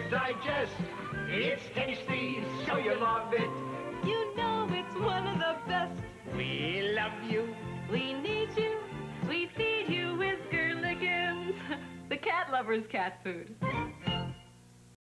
digest. It's tasty, so you love it. You know it's one of the best. We love you. We need you. We feed you Whisker Lickins. The cat lover's cat food.